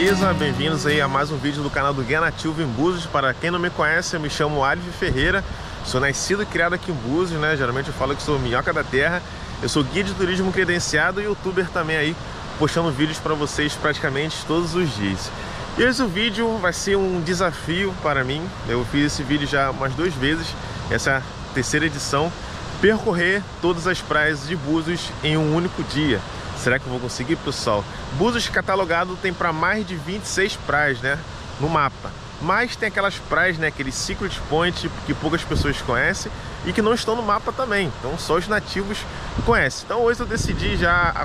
beleza? Bem-vindos aí a mais um vídeo do canal do Guia Nativo em Búzios. Para quem não me conhece, eu me chamo Alves Ferreira. Sou nascido e criado aqui em Búzios, né? Geralmente eu falo que sou minhoca da terra. Eu sou guia de turismo credenciado e youtuber também aí, postando vídeos para vocês praticamente todos os dias. E hoje o vídeo vai ser um desafio para mim. Eu fiz esse vídeo já umas 2 vezes. Essa é a 3ª edição. Percorrer todas as praias de Búzios em um único dia. Será que eu vou conseguir, pessoal? Búzios catalogado tem para mais de 26 praias, né, no mapa. Mas tem aquelas praias, né, aqueles secret points que poucas pessoas conhecem e que não estão no mapa também. Então só os nativos conhecem. Então hoje eu decidi,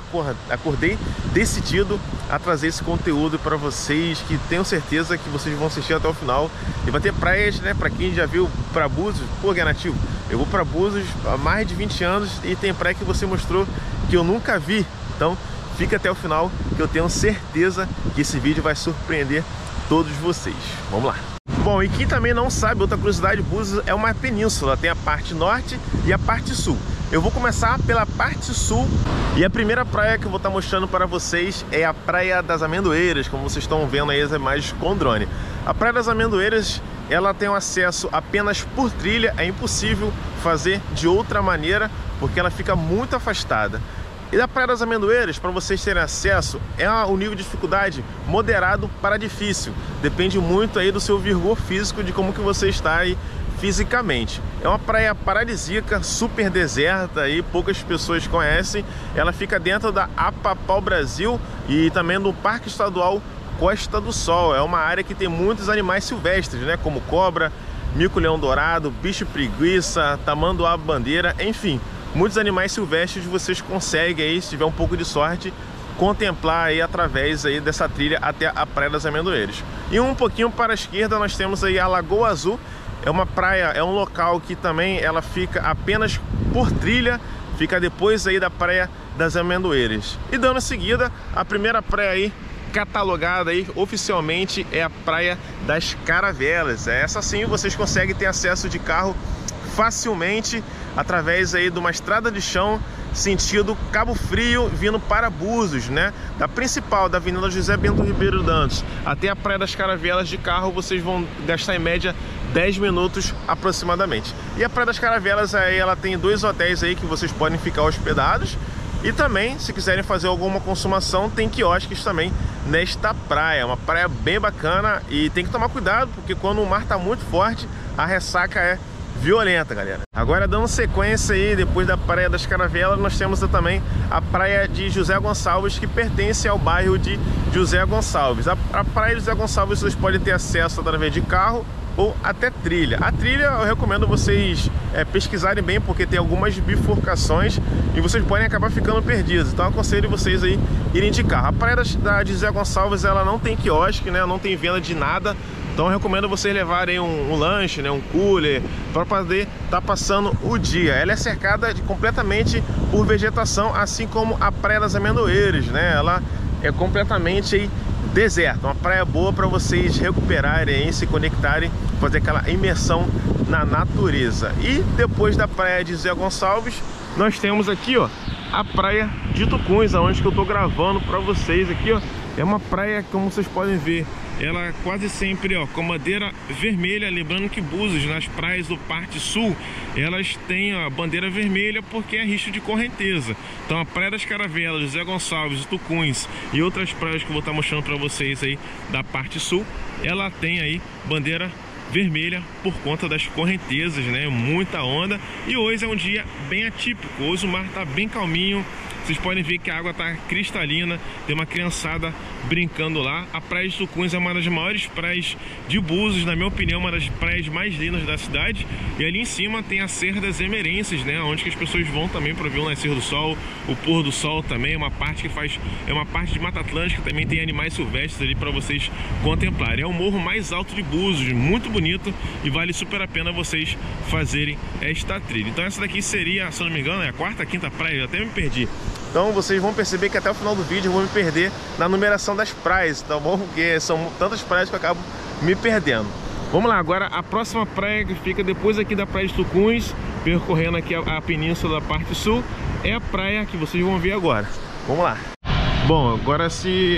acordei decidido a trazer esse conteúdo para vocês, que tenho certeza que vocês vão assistir até o final. E vai ter praias, né, para quem já viu para Búzios. Pô, Guia Nativo, eu vou para Búzios há mais de 20 anos e tem praia que você mostrou que eu nunca vi. Então fica até o final, que eu tenho certeza que esse vídeo vai surpreender todos vocês. Vamos lá. Bom, e quem também não sabe, outra curiosidade, Búzios é uma península. Tem a parte norte e a parte sul. Eu vou começar pela parte sul. E a primeira praia que eu vou estar mostrando para vocês é a Praia das Amendoeiras, como vocês estão vendo aí as imagens com drone. A Praia das Amendoeiras, ela tem um acesso apenas por trilha. É impossível fazer de outra maneira, porque ela fica muito afastada. E da Praia das Amendoeiras, para vocês terem acesso, é um nível de dificuldade moderado para difícil. Depende muito aí do seu vigor físico, de como que você está aí fisicamente. É uma praia paradisíaca, super deserta, aí poucas pessoas conhecem. Ela fica dentro da APA Pau Brasil e também do Parque Estadual Costa do Sol. É uma área que tem muitos animais silvestres, né, como cobra, mico-leão dourado, bicho preguiça, tamanduá-bandeira, enfim. Muitos animais silvestres vocês conseguem aí, se tiver um pouco de sorte, contemplar aí através aí dessa trilha até a Praia das Amendoeiras. E um pouquinho para a esquerda nós temos aí a Lagoa Azul. É uma praia, é um local que também ela fica apenas por trilha, fica depois aí da Praia das Amendoeiras. E dando em seguida, a primeira praia aí catalogada aí oficialmente é a Praia das Caravelas. Essa sim vocês conseguem ter acesso de carro facilmente através aí de uma estrada de chão sentido Cabo Frio, vindo para Búzios, né? Da principal, da Avenida José Bento Ribeiro Dantas até a Praia das Caravelas de carro, vocês vão gastar em média 10 minutos aproximadamente. E a Praia das Caravelas aí, ela tem 2 hotéis aí que vocês podem ficar hospedados. E também, se quiserem fazer alguma consumação, tem quiosques também nesta praia. Uma praia bem bacana e tem que tomar cuidado, porque quando o mar está muito forte, a ressaca é violenta, galera. Agora, dando sequência aí, depois da Praia das Caravelas, nós temos também a Praia de José Gonçalves, que pertence ao bairro de José Gonçalves. A Praia de José Gonçalves vocês podem ter acesso através de carro ou até trilha. A trilha eu recomendo vocês pesquisarem bem, porque tem algumas bifurcações e vocês podem acabar ficando perdidos. Então eu aconselho vocês aí irem de carro. A Praia de José Gonçalves, ela não tem quiosque, né? Não tem venda de nada. Então eu recomendo vocês levarem um lanche, né, um cooler, para poder estar passando o dia. Ela é cercada completamente por vegetação, assim como a Praia das Amendoeiras, né? Ela é completamente aí deserto. Uma praia boa para vocês recuperarem, se conectarem, fazer aquela imersão na natureza. E depois da Praia de José Gonçalves, nós temos aqui, ó, a Praia de Tucuns, aonde que eu tô gravando para vocês aqui, ó. É uma praia, como vocês podem ver, ela quase sempre, ó, com bandeira vermelha. Lembrando que Búzios, nas praias do Parte Sul, elas têm a bandeira vermelha porque é risco de correnteza. Então a Praia das Caravelas, José Gonçalves, Tucuns e outras praias que eu vou estar mostrando para vocês aí da Parte Sul, ela tem aí bandeira vermelha por conta das correntezas, né? Muita onda. E hoje é um dia bem atípico. Hoje o mar tá bem calminho. Vocês podem ver que a água está cristalina, tem uma criançada brincando lá. A Praia de Tucuns é uma das maiores praias de Búzios, na minha opinião, uma das praias mais lindas da cidade. E ali em cima tem a Serra das Emerências, né, onde que as pessoas vão também para ver o nascer do sol, o pôr do sol também. É uma parte que é uma parte de Mata Atlântica, também tem animais silvestres ali para vocês contemplarem. É o morro mais alto de Búzios, muito bonito e vale super a pena vocês fazerem esta trilha. Então essa daqui seria, se eu não me engano, é a 4ª, 5ª praia, eu até me perdi. Então vocês vão perceber que até o final do vídeo eu vou me perder na numeração das praias, tá bom? Porque são tantas praias que eu acabo me perdendo. Vamos lá, agora a próxima praia que fica depois aqui da Praia de Tucuns, percorrendo aqui a península da parte sul, é a praia que vocês vão ver agora. Vamos lá. Bom, agora se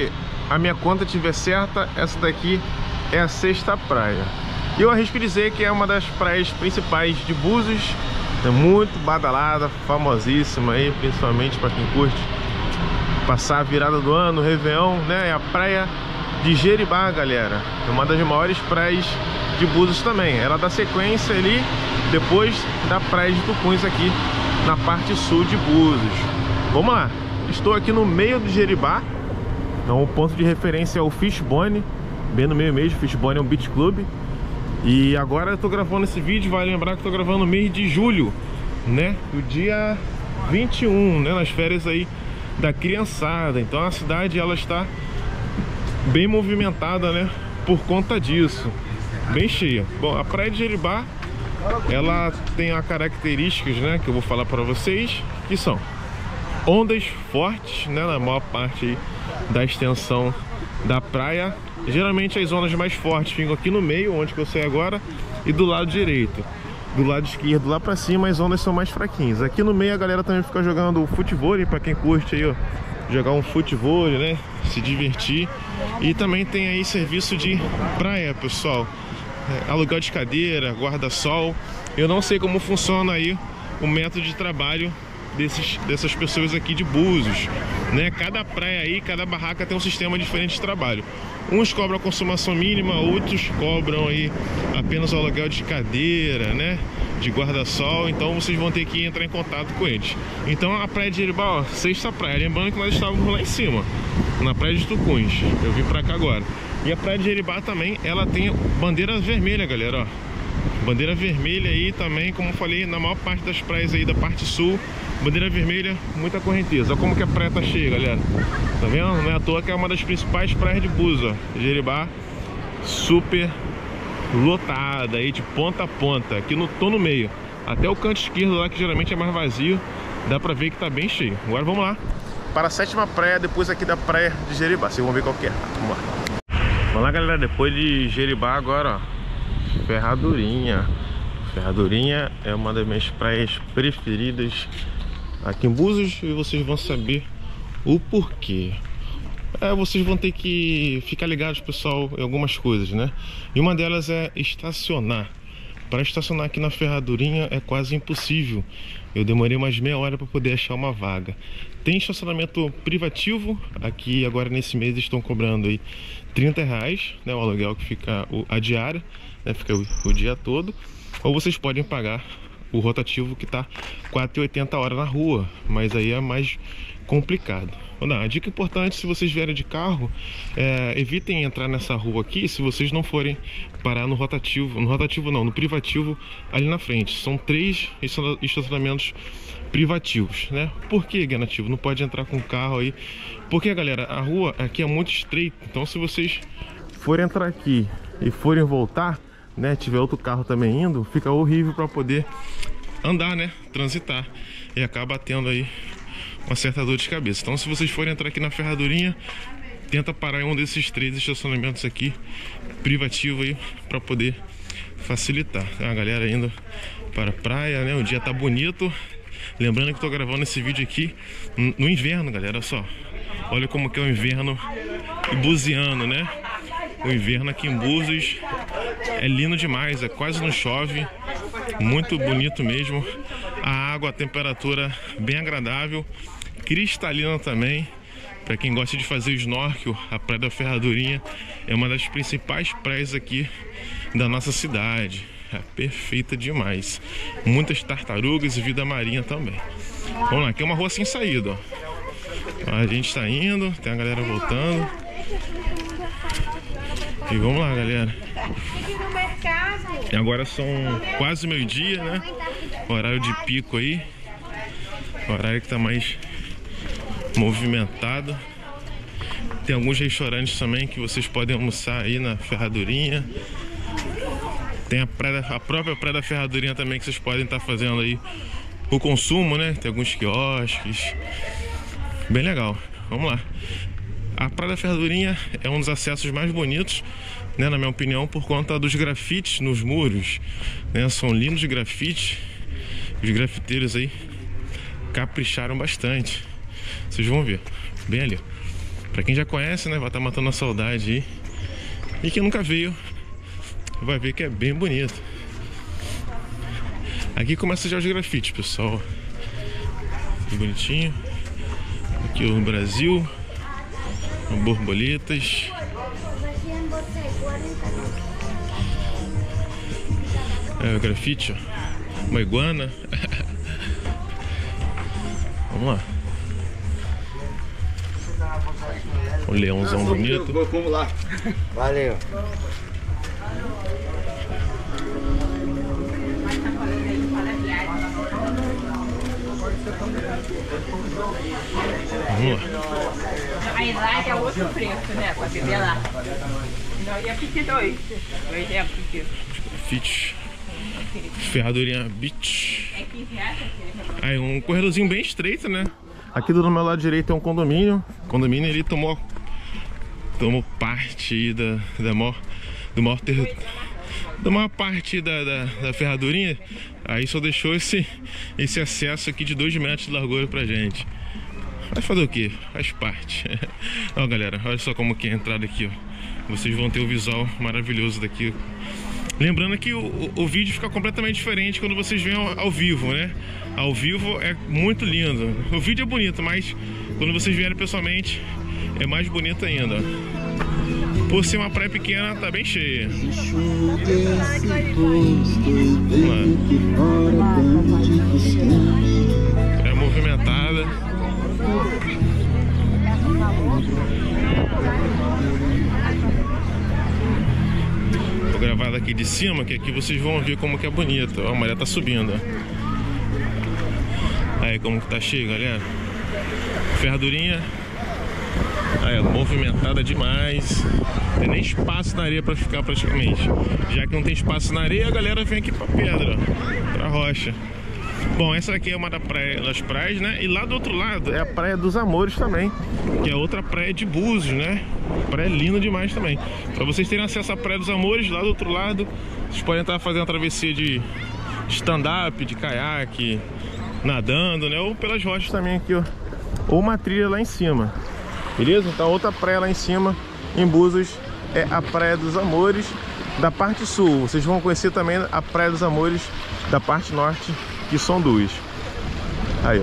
a minha conta estiver certa, essa daqui é a 6ª praia. E eu arrisco dizer que é uma das praias principais de Búzios. É muito badalada, famosíssima aí, principalmente para quem curte passar a virada do ano, Réveillon, né? É a praia de Jeribá, galera. É uma das maiores praias de Búzios também. Ela dá sequência ali depois da praia de Tucuns, aqui na parte sul de Búzios. Vamos lá, estou aqui no meio do Jeribá. Então o ponto de referência é o Fishbone, bem no meio mesmo. Fishbone é um beach club. E agora eu tô gravando esse vídeo, vai lembrar que eu tô gravando no mês de julho, né? O dia 21, né? Nas férias aí da criançada. Então a cidade, ela está bem movimentada, né? Por conta disso, bem cheia. Bom, a praia de Jeribá, ela tem as características, né? Que eu vou falar para vocês, que são ondas fortes, né? Na maior parte aí da extensão da praia. Geralmente as ondas mais fortes ficam aqui no meio, onde que eu sei agora, e do lado direito. Do lado esquerdo, lá pra cima, as ondas são mais fraquinhas. Aqui no meio a galera também fica jogando futevôlei, pra quem curte aí, ó, jogar um futevôlei, né, se divertir. E também tem aí serviço de praia, pessoal. Aluguel de cadeira, guarda-sol. Eu não sei como funciona aí o método de trabalho dessas pessoas aqui de Búzios, né? Cada praia aí, cada barraca tem um sistema diferente de trabalho. Uns cobram a consumação mínima, outros cobram aí apenas o aluguel de cadeira, né? De guarda-sol. Então vocês vão ter que entrar em contato com eles. Então a praia de Jeribá, ó, 6ª praia. Lembrando que nós estávamos lá em cima, na praia de Tucuns. Eu vim pra cá agora. E a praia de Jeribá também, ela tem bandeira vermelha, galera, ó. Bandeira vermelha aí também, como eu falei, na maior parte das praias aí da parte sul. Bandeira vermelha, muita correnteza. Olha como que a praia tá cheia, galera. Tá vendo? Não é à toa que é uma das principais praias de Búzios, ó. Jeribá, super lotada aí de ponta a ponta. Aqui tô no meio. Até o canto esquerdo lá, que geralmente é mais vazio, dá pra ver que tá bem cheio. Agora vamos lá para a 7ª praia, depois aqui da praia de Jeribá. Vocês vão ver qual que é. Vamos lá. Vamos lá, galera. Depois de Jeribá agora, ó, Ferradurinha. Ferradurinha é uma das minhas praias preferidas aqui em Búzios, e vocês vão saber o porquê. Vocês vão ter que ficar ligados, pessoal, em algumas coisas, né? E uma delas é estacionar. Para estacionar aqui na Ferradurinha é quase impossível. Eu demorei mais meia hora para poder achar uma vaga. Tem estacionamento privativo. Aqui agora nesse mês estão cobrando aí R$30, né? O aluguel que fica a diária, né? Fica o dia todo. Ou vocês podem pagar o rotativo, que tá R$4,80 a hora na rua, mas aí é mais complicado. A dica importante: se vocês vierem de carro, evitem entrar nessa rua aqui se vocês não forem parar no rotativo. No rotativo não, no privativo ali na frente. São 3 estacionamentos privativos, né? Por que, Guianativo? Não pode entrar com o carro aí? Porque, galera, a rua aqui é muito estreita. Então se vocês forem entrar aqui e forem voltar, né, tiver outro carro também indo, fica horrível para poder andar, né, transitar, e acaba tendo aí uma certa dor de cabeça. Então se vocês forem entrar aqui na Ferradurinha, tenta parar em um desses 3 estacionamentos aqui privativo aí, para poder facilitar. Tem uma galera indo para a praia, né? O dia tá bonito. Lembrando que eu tô gravando esse vídeo aqui no inverno, galera. Olha só, olha como que é o inverno buziano, né? O inverno aqui em Búzios é lindo demais, quase não chove, muito bonito mesmo. A água, a temperatura bem agradável, cristalina também. Para quem gosta de fazer snorkel, a Praia da Ferradurinha é uma das principais praias aqui da nossa cidade. É perfeita demais. Muitas tartarugas e vida marinha também. Vamos lá, aqui é uma rua sem saída, ó. A gente está indo, tem a galera voltando. E vamos lá, galera. E agora são quase meio-dia, né? Horário de pico aí. Horário que tá mais movimentado. Tem alguns restaurantes também que vocês podem almoçar aí na Ferradurinha. Tem a própria Praia da Ferradurinha também, que vocês podem estar fazendo aí o consumo, né? Tem alguns quiosques. Bem legal. Vamos lá. A Praia da Ferradurinha é um dos acessos mais bonitos, né, na minha opinião, por conta dos grafites nos muros, né? São lindos grafites. Os grafiteiros aí capricharam bastante. Vocês vão ver, bem ali. Pra quem já conhece, né, vai estar matando a saudade aí. E quem nunca veio vai ver que é bem bonito. Aqui começa já os grafites, pessoal. Que bonitinho. Aqui o Brasil, borboletas. É o grafite, ó. Uma iguana. Vamos lá. Um leãozão bonito. Vamos lá. Valeu. Vamos lá. Aí lá é outro preço, né? Pra beber lá. Não ia pedir dois. Dois é porque. Grafite. Ferradurinha Beach. É 15 reais aquele. Aí um corredorzinho bem estreito, né? Aqui do meu lado direito é um condomínio. O condomínio ele tomou parte aí da maior parte da ferradurinha. Aí só deixou esse acesso aqui de 2 metros de largura pra gente. Vai fazer o que? Faz parte. Ó, galera, olha só como que é a entrada aqui, ó. Vocês vão ter o visual maravilhoso daqui. Lembrando que o vídeo fica completamente diferente quando vocês veem ao vivo, né? Ao vivo é muito lindo. O vídeo é bonito, mas quando vocês vierem pessoalmente é mais bonito ainda. Por ser uma praia pequena, tá bem cheia. É movimentada. Vou gravar daqui de cima, que aqui vocês vão ver como que é bonito. Ó, a maré tá subindo. Aí como que tá cheio, galera. Ferradurinha. Aí, movimentada demais. Não tem nem espaço na areia pra ficar praticamente. Já que não tem espaço na areia, a galera vem aqui pra pedra, ó, pra rocha. Bom, essa aqui é uma das praias, né? E lá do outro lado é a Praia dos Amores também, que é outra praia de Búzios, né? Praia linda demais também. Pra vocês terem acesso à Praia dos Amores, lá do outro lado, vocês podem estar fazendo a travessia de stand-up, de caiaque, nadando, né? Ou pelas rochas também aqui, ó. Ou uma trilha lá em cima. Beleza? Então outra praia lá em cima, em Búzios, é a Praia dos Amores da parte sul. Vocês vão conhecer também a Praia dos Amores da parte norte, que são 2. Aí,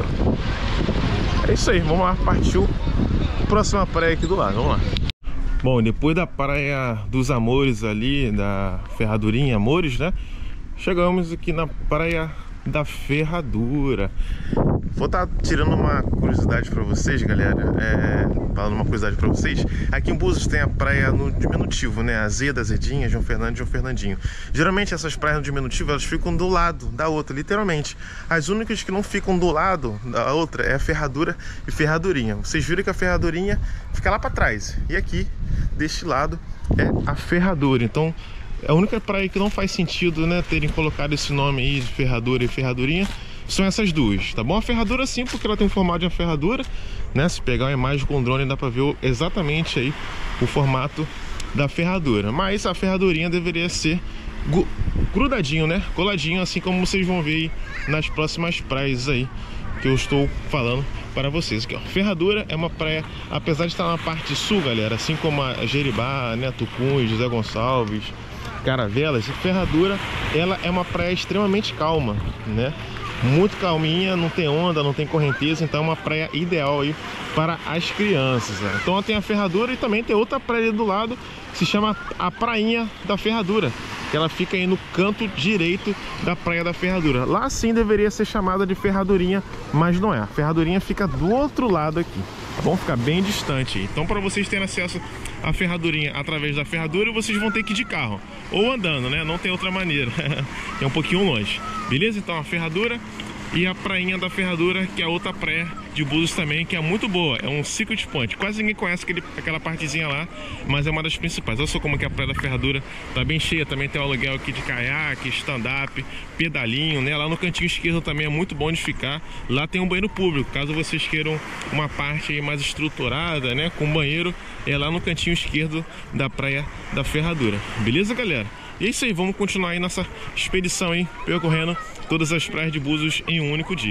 ó. É isso aí, vamos lá, partiu. Próxima praia aqui do lado, vamos lá. Bom, depois da Praia dos Amores ali, da Ferradurinha Amores, né? Chegamos aqui na Praia da Ferradura. Vou estar tirando uma curiosidade pra vocês, galera. Falando uma curiosidade pra vocês. Aqui em Búzios tem a praia no diminutivo, né? Azeda, Azedinha, João Fernando e João Fernandinho. Geralmente essas praias no diminutivo, elas ficam do lado da outra, literalmente. As únicas que não ficam do lado da outra é a Ferradura e Ferradurinha. Vocês viram que a Ferradurinha fica lá pra trás. E aqui, deste lado, é a Ferradura. Então, a única praia que não faz sentido, né, terem colocado esse nome aí de Ferradura e Ferradurinha são essas duas, tá bom? A ferradura sim, porque ela tem um formato de uma ferradura, né? Se pegar uma imagem com drone dá pra ver exatamente aí o formato da ferradura. Mas a ferradurinha deveria ser grudadinho, né? Coladinho, assim como vocês vão ver aí nas próximas praias aí que eu estou falando para vocês. Aqui, ó. Ferradura é uma praia, apesar de estar na parte sul, galera, assim como a Jeribá, né, Tucuns, José Gonçalves, Caravelas, Ferradura, ela é uma praia extremamente calma, né? Muito calminha, não tem onda, não tem correnteza, então é uma praia ideal aí para as crianças, né? Então tem a Ferradura e também tem outra praia do lado que se chama a Prainha da Ferradura, que ela fica aí no canto direito da Praia da Ferradura. Lá sim deveria ser chamada de Ferradurinha, mas não é. A Ferradurinha fica do outro lado aqui, tá bom? Fica bem distante. Então para vocês terem acesso à Ferradurinha através da Ferradura, vocês vão ter que ir de carro ou andando, né? Não tem outra maneira. É um pouquinho longe. Beleza? Então a Ferradura e a Prainha da Ferradura, que é outra praia de Búzios também, que é muito boa. É um circuit point. Quase ninguém conhece aquela partezinha lá, mas é uma das principais. Olha só como que a Praia da Ferradura tá bem cheia. Também tem um aluguel aqui de caiaque, stand-up, pedalinho, né? Lá no cantinho esquerdo também é muito bom de ficar. Lá tem um banheiro público, caso vocês queiram uma parte aí mais estruturada, né? Com banheiro, é lá no cantinho esquerdo da Praia da Ferradura. Beleza, galera? E é isso aí, vamos continuar aí nossa expedição aí, percorrendo todas as praias de Búzios em um único dia.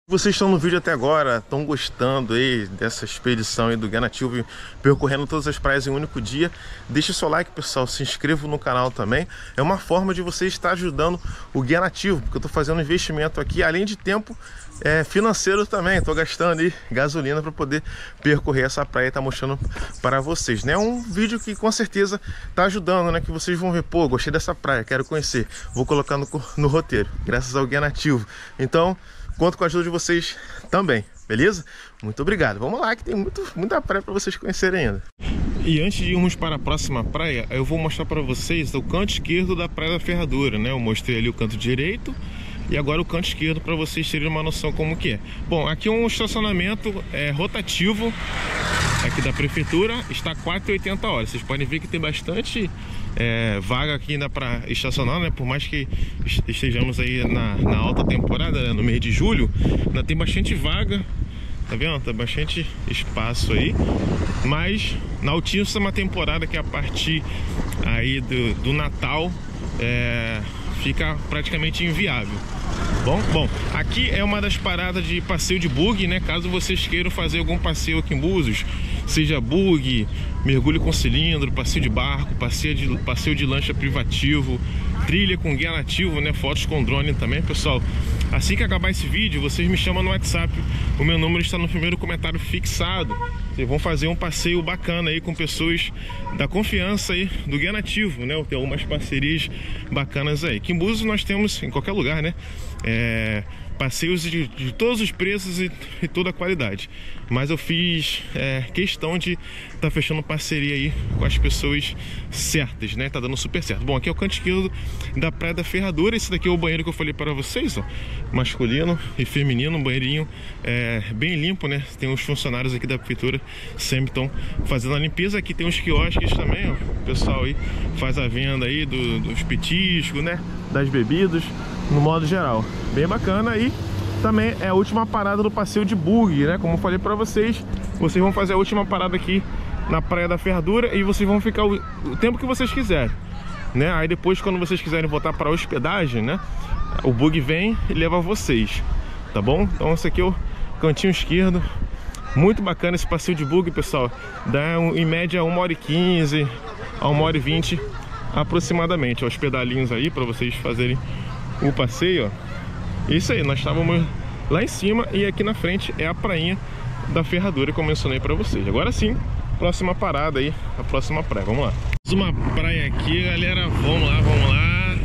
Vocês estão no vídeo até agora, estão gostando aí dessa expedição aí do Guia Nativo, percorrendo todas as praias em um único dia. Deixa o seu like, pessoal, se inscreva no canal também. É uma forma de você estar ajudando o Guia Nativo, porque eu estou fazendo um investimento aqui, além de tempo, financeiro também. Estou gastando aí gasolina para poder percorrer essa praia e estar mostrando para vocês, né? É um vídeo que com certeza está ajudando, né? Que vocês vão ver, pô, gostei dessa praia, quero conhecer. Vou colocar no roteiro, graças ao Guia Nativo. Então, conto com a ajuda de vocês também, beleza? Muito obrigado. Vamos lá que tem muita praia para vocês conhecerem ainda. E antes de irmos para a próxima praia, eu vou mostrar para vocês o canto esquerdo da Praia da Ferradura, né? Eu mostrei ali o canto direito e agora o canto esquerdo para vocês terem uma noção como que é. Bom, aqui é um estacionamento rotativo aqui da prefeitura, está 4,80 horas. Vocês podem ver que tem bastante vaga aqui ainda para estacionar, né? Por mais que estejamos aí na alta temporada, né? No mês de julho, ainda tem bastante vaga, tá vendo? Tá bastante espaço aí, mas na altíssima temporada, que é a partir aí do Natal, fica praticamente inviável. Bom, aqui é uma das paradas de passeio de bug, né? Caso vocês queiram fazer algum passeio aqui em Búzios, seja bug, mergulho com cilindro, passeio de barco, passeio de lancha privativo, trilha com guia nativo, né? Fotos com drone também, pessoal. Assim que acabar esse vídeo, vocês me chamam no WhatsApp. O meu número está no primeiro comentário fixado. Vocês vão fazer um passeio bacana aí com pessoas da confiança aí do Guia Nativo, né? Tem algumas parcerias bacanas aí. Aqui em Búzios nós temos, em qualquer lugar, né? Passeios de todos os preços e toda a qualidade. Mas eu fiz questão de estar fechando parceria aí com as pessoas certas, né? Tá dando super certo. Bom, aqui é o canto esquerdo da Praia da Ferradura. Esse daqui é o banheiro que eu falei para vocês, ó. Masculino e feminino, um banheirinho bem limpo, né? Tem os funcionários aqui da prefeitura sempre estão fazendo a limpeza. Aqui tem uns quiosques também, ó. O pessoal aí faz a venda aí dos petiscos, né? Das bebidas, no modo geral. Bem bacana. E também é a última parada do passeio de bug, né? Como eu falei pra vocês, vocês vão fazer a última parada aqui na Praia da Ferradura e vocês vão ficar o tempo que vocês quiserem, né? Aí depois, quando vocês quiserem voltar para a hospedagem, né? O bug vem e leva vocês, tá bom? Então esse aqui é o cantinho esquerdo. Muito bacana esse passeio de bug, pessoal. Dá em média 1h15 a 1h20 aproximadamente. Ó, os pedalinhos aí para vocês fazerem o passeio, ó. Isso aí, nós estávamos lá em cima e aqui na frente é a prainha da Ferradura que eu mencionei para vocês. Agora sim, próxima parada aí, a próxima praia, vamos lá. Mais uma praia aqui, galera, vamos lá.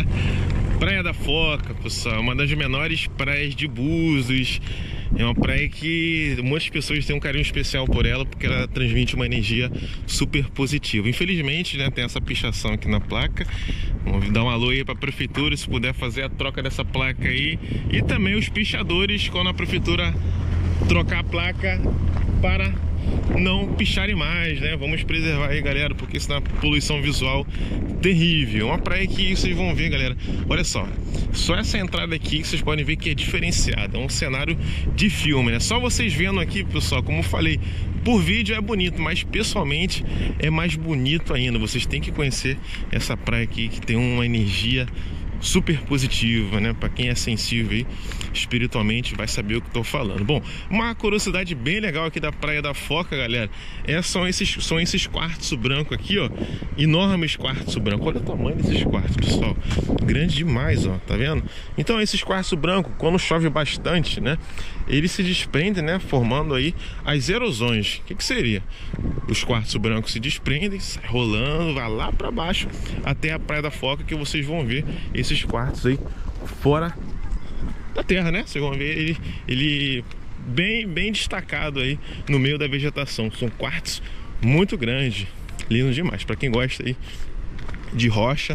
Praia da Foca, pessoal, uma das menores praias de Búzios. É uma praia que muitas pessoas têm um carinho especial por ela, porque ela transmite uma energia super positiva. Infelizmente, né, tem essa pichação aqui na placa. Vamos dar um alô aí para a prefeitura, se puder fazer a troca dessa placa aí. E também os pichadores, quando a prefeitura trocar a placa, para não picharem mais, né? Vamos preservar aí, galera, porque senão a poluição visual terrível. Uma praia que vocês vão ver, galera, olha só essa entrada aqui que vocês podem ver que é diferenciada, é um cenário de filme, né? Só vocês vendo aqui, pessoal, como eu falei, por vídeo é bonito, mas pessoalmente é mais bonito ainda. Vocês têm que conhecer essa praia aqui, que tem uma energia super positiva, né? Para quem é sensível aí, espiritualmente, vai saber o que estou falando. Bom, uma curiosidade bem legal aqui da Praia da Foca, galera, são esses quartos brancos aqui, ó. Enormes quartos brancos. Olha o tamanho desses quartos, pessoal. Grande demais, ó. Tá vendo? Então esses quartos brancos, quando chove bastante, né, eles se desprendem, né, formando aí as erosões. O que seria? Os quartos brancos se desprendem, sai rolando, vai lá para baixo até a Praia da Foca, que vocês vão ver esses quartos aí fora da terra, né? Vocês vão ver ele bem destacado aí no meio da vegetação. São quartos muito grandes, lindo demais. Para quem gosta aí de rochas,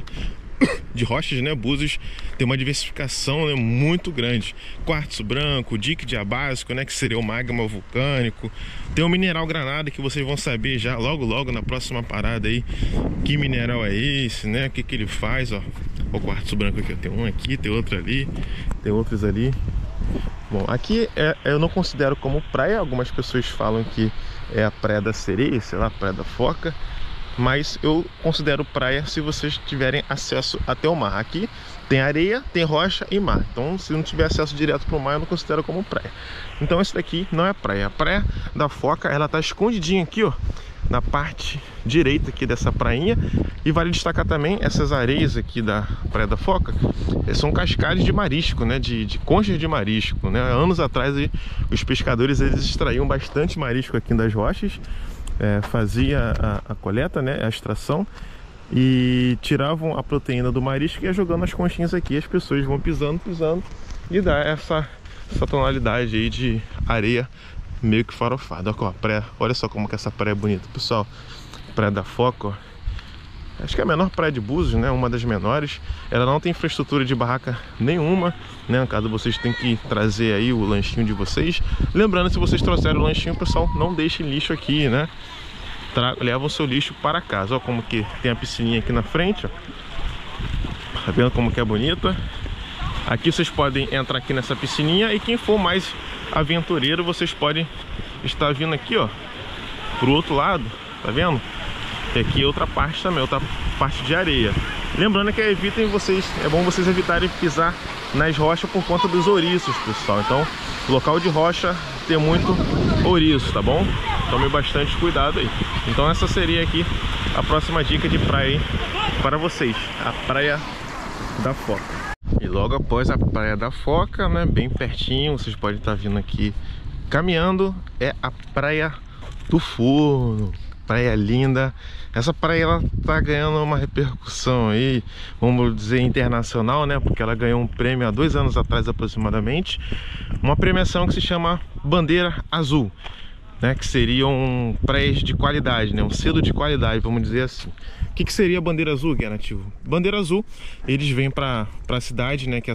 né? Búzios tem uma diversificação, né, muito grande. Quartzo branco, dique diabásico, né, que seria o magma vulcânico. Tem o mineral granada, que vocês vão saber já logo na próxima parada aí que mineral é esse, né, o que ele faz, ó. O quartzo branco aqui, tem um aqui, tem outro ali, tem outros ali. Bom, aqui eu não considero como praia. Algumas pessoas falam que é a Praia da Sereia, sei lá, a Praia da Foca. mas eu considero praia se vocês tiverem acesso até o mar. Aqui tem areia, tem rocha e mar. Então, se não tiver acesso direto para o mar, eu não considero como praia. Então, esse daqui não é praia. A Praia da Foca, ela tá escondidinha aqui, ó, na parte direita aqui dessa prainha. E vale destacar também essas areias aqui da Praia da Foca, são cascalhos de marisco, né, de conchas de marisco, né. Anos atrás aí, os pescadores, eles extraíam bastante marisco aqui das rochas, fazia a coleta, né, a extração, e tiravam a proteína do marisco e ia jogando as conchinhas aqui. As pessoas vão pisando e dá essa tonalidade aí de areia meio que farofada. Ó, praia, olha só como que essa praia é bonita, pessoal. Praia da Foca, ó. Acho que é a menor praia de Búzios, né? Uma das menores. Ela não tem infraestrutura de barraca nenhuma, né? No caso, vocês têm que trazer aí o lanchinho de vocês. Lembrando, se vocês trouxerem o lanchinho, pessoal, não deixem lixo aqui, né? Levam o seu lixo para casa. Ó, como que tem a piscininha aqui na frente, ó. Tá vendo como que é bonita? Aqui vocês podem entrar aqui nessa piscininha, e quem for mais aventureiro, vocês podem estar vindo aqui, ó, pro outro lado, tá vendo? E aqui é outra parte também, outra parte de areia. Lembrando que é bom vocês evitarem pisar nas rochas por conta dos ouriços, pessoal. Então, local de rocha tem muito ouriço, tá bom? Tome bastante cuidado aí. Então, essa seria aqui a próxima dica de praia aí para vocês, a Praia da Foca. E logo após a Praia da Foca, né, bem pertinho, vocês podem estar vindo aqui caminhando, é a Praia do Forno. Praia linda. Essa praia, ela tá ganhando uma repercussão aí, vamos dizer, internacional, né? Porque ela ganhou um prêmio há 2 anos atrás aproximadamente. Uma premiação que se chama Bandeira Azul, né? Que seriam praias de qualidade, né? Um selo de qualidade, vamos dizer assim. O que seria a Bandeira Azul, Guia Nativo? Bandeira Azul, eles vêm para a cidade, né? Que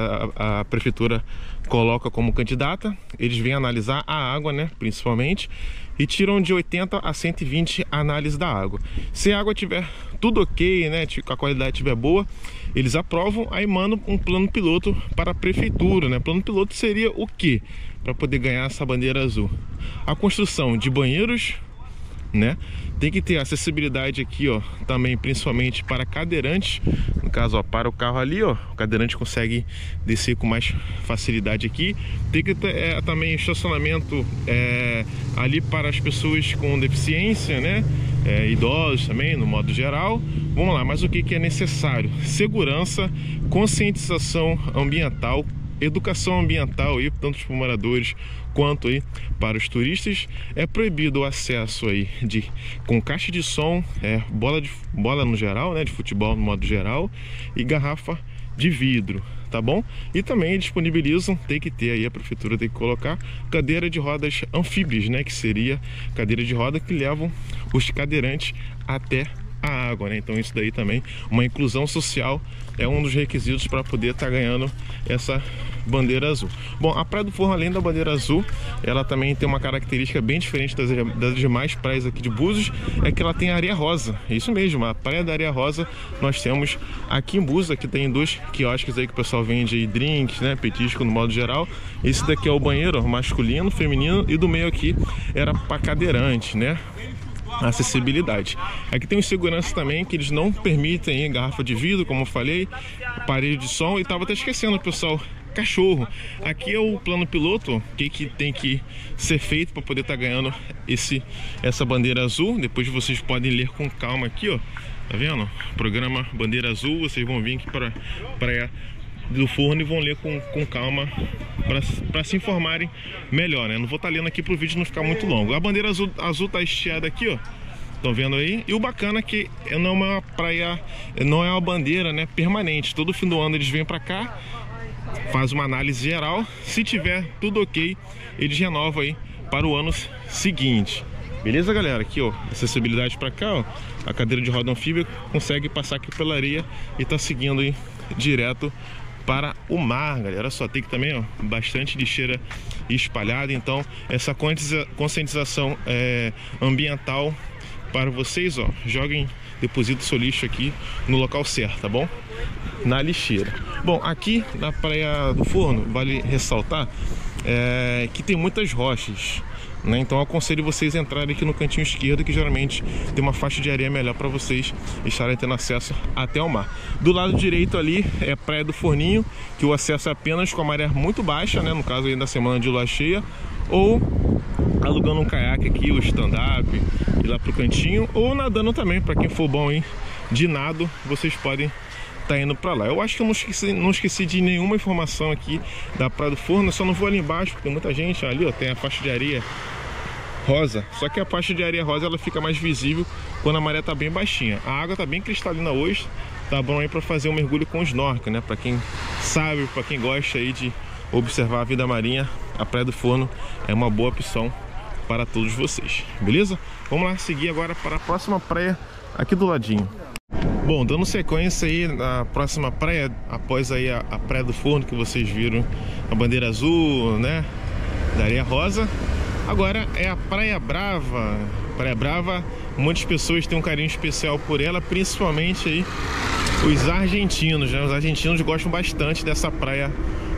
a prefeitura coloca como candidata. Eles vêm analisar a água, né? Principalmente. E tiram de 80 a 120 análises da água. Se a água tiver tudo ok, né, a qualidade estiver boa, eles aprovam, aí mandam um plano piloto para a prefeitura, né? Plano piloto seria o quê? Para poder ganhar essa bandeira azul. A construção de banheiros, né? Tem que ter acessibilidade aqui, ó, também principalmente para cadeirantes. No caso, ó, para o carro ali, ó, o cadeirante consegue descer com mais facilidade aqui. Tem que ter também estacionamento ali para as pessoas com deficiência, né? Idosos também, no modo geral. Vamos lá, mas o que é necessário? Segurança, conscientização ambiental, educação ambiental aí, tanto para os moradores quanto aí para os turistas. É proibido o acesso aí com caixa de som, bola no geral, né, de futebol no modo geral, e garrafa de vidro, tá bom? E também disponibilizam, tem que ter aí, a prefeitura tem que colocar cadeira de rodas anfíbias, né, que seria cadeira de roda que levam os cadeirantes até a água, né? Então isso daí também, uma inclusão social, é um dos requisitos para poder estar ganhando essa bandeira azul. Bom, a Praia do Forno, além da bandeira azul, ela também tem uma característica bem diferente das demais praias aqui de Búzios, é que ela tem areia rosa. É isso mesmo, a Praia da Areia Rosa nós temos aqui em Búzios. Aqui tem 2 quiosques aí que o pessoal vende aí drinks, né, petisco no modo geral. Esse daqui é o banheiro masculino, feminino, e do meio aqui era para cadeirante, né? Acessibilidade. Aqui tem os seguranças também, que eles não permitem garrafa de vidro, como eu falei, parede de som. E tava até esquecendo, pessoal, cachorro. Aqui é o plano piloto, o que tem que ser feito para poder estar ganhando essa bandeira azul. Depois vocês podem ler com calma aqui, ó, tá vendo? Programa Bandeira Azul. Vocês vão vir aqui para Praia do Forno e vão ler com calma para se informarem melhor, né? Não vou estar lendo aqui para o vídeo não ficar muito longo. A bandeira azul tá estiada aqui, ó. Estão vendo aí? E o bacana é que não é uma praia, não é uma bandeira, né, permanente. Todo fim do ano eles vêm para cá, faz uma análise geral. Se tiver tudo ok, eles renovam aí para o ano seguinte. Beleza, galera? Aqui, ó, acessibilidade para cá, ó. A cadeira de roda anfíbia consegue passar aqui pela areia e tá seguindo aí direto para o mar, galera. Só tem que também, ó, bastante lixeira espalhada. Então, essa conscientização ambiental para vocês, ó, joguem, depositem seu lixo aqui no local certo, tá bom? Na lixeira. Bom, aqui na Praia do Forno, vale ressaltar que tem muitas rochas, né? Então eu aconselho vocês a entrarem aqui no cantinho esquerdo, que geralmente tem uma faixa de areia melhor para vocês estarem tendo acesso até o mar. Do lado direito ali é a Praia do Forninho, que o acesso é apenas com a maré muito baixa, né? No caso aí da semana de lua cheia, ou alugando um caiaque aqui, o stand-up, ir lá pro cantinho, ou nadando também, para quem for bom aí de nado, vocês podem tá indo pra lá. Eu acho que eu não esqueci de nenhuma informação aqui da Praia do Forno. Eu só não vou ali embaixo, porque tem muita gente ali, ó, tem a faixa de areia rosa. Só que a faixa de areia rosa, ela fica mais visível quando a maré tá bem baixinha. A água tá bem cristalina hoje, tá bom aí pra fazer um mergulho com snorkel, né? Pra quem sabe, pra quem gosta aí de observar a vida marinha, a Praia do Forno é uma boa opção para todos vocês, beleza? Vamos lá seguir agora para a próxima praia aqui do ladinho. Bom, dando sequência aí na próxima praia, após aí a Praia do Forno, que vocês viram a bandeira azul, né, da areia rosa. Agora é a Praia Brava. Praia Brava, muitas pessoas têm um carinho especial por ela, principalmente aí os argentinos, né? Os argentinos gostam bastante dessa praia